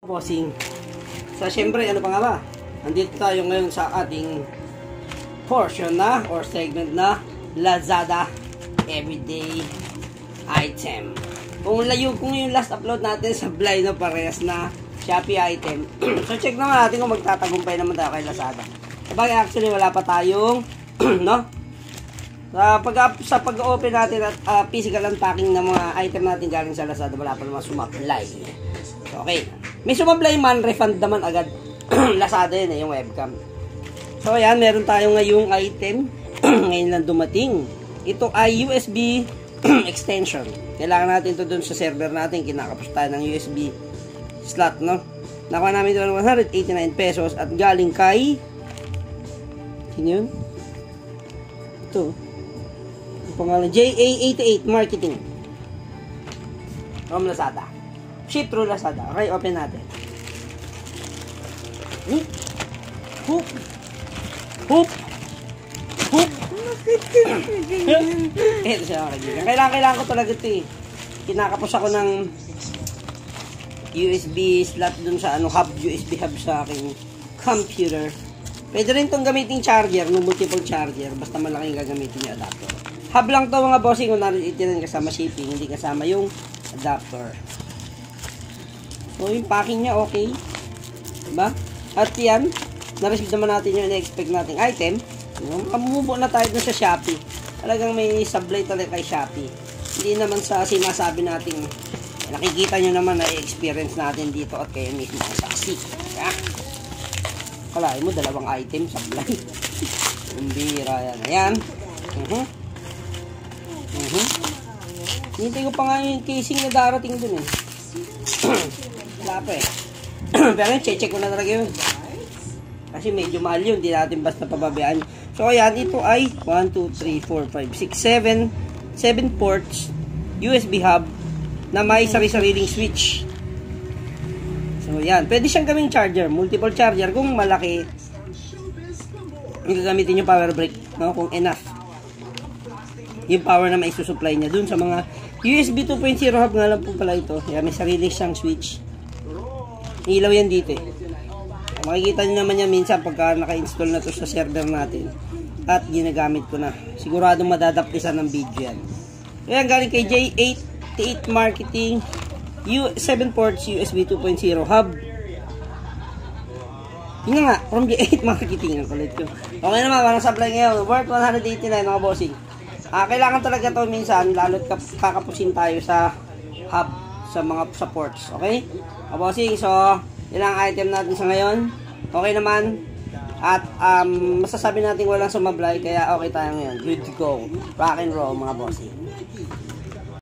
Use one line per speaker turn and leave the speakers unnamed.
Bossing. So, syempre, ano pa nga ba? Nandito tayo ngayon sa ating portion na or segment na Lazada Everyday Item. Kung yung last upload natin sa Blay na parehas na Shopee item. So, check naman natin kung magtatagumpay naman tayo kay Lazada. Sabagay, actually, wala pa tayong, no? Sa pag-open natin at physical unpacking ng mga item natin galing sa Lazada, wala pa naman sumablay. So, okay. May sumablay man, refund naman agad. Lazada yun yung webcam. So, ayan, meron tayo ngayong item. Ngayon lang dumating. Ito ay USB extension. Kailangan natin ito dun sa server natin. Kinakapos tayo ng USB slot, no? Nakuha namin ito ng 189 pesos at galing kay sino yun? Ito. Ang pangalan, JA88 Marketing from Lazada. Ship through Lazada. Okay, open natin. Hoop. Hoop. Hoop. Ito siya, kaibigan. Kailangan ko talaga ito eh. Kinakapos ako ng USB slot dun sa hub, USB hub sa aking computer. Pwede rin itong gamitin charger, no, multiple charger. Basta malaking gagamitin yung adapter. Hub lang to mga bossing, kung narin kasama shipping, hindi kasama yung adapter. So, yung packing niya, okay. Diba? At yan, na-receive naman natin yung na-expect nating item. Mamubo na tayo dun sa Shopee. Talagang may sablay talaga kay Shopee. Hindi naman sa sinasabi nating nakikita nyo naman na i-experience natin dito at kayo mismo ang saksi. Kaya, kalahin mo, dalawang item, sablay. Umbira yan. Ayan. Hintay ko pa nga yung casing na darating dun eh. Wala pa eh. Pero yun, check ko na talaga yun. Kasi medyo mahal yun, hindi natin basta pababayaan. So ayan, ito ay 1, 2, 3, 4, 5, 6, 7 ports USB hub na may sari-sariling switch. So yan, pwede siyang gawing charger, multiple charger kung malaki. Gagamitin yung power brick, no? Kung enough yung power na may susupply niya dun sa mga USB 2.0 hub nga lang po pala ito. Yan, may sarili siyang switch. Ilaw yan dito eh. Makikita nyo naman yan minsan pagka naka-install na to sa server natin at ginagamit ko na. Siguradong madadaptisan ng video yan. Ayan, galing kay J88 Marketing 7 ports USB 2.0 hub. Yun nga, from J8 Marketing ang kulit ko. Okay naman, walang supply ngayon, worth 189 mga bossing. Kailangan talaga to minsan, lalo't kakapusin tayo sa hub, sa mga supports, okay? Mga bossing, so ilang item natin sa ngayon, okay naman. At masasabi natin walang sumablay, kaya okay tayo ngayon. Good to go. Rock and roll mga bossing.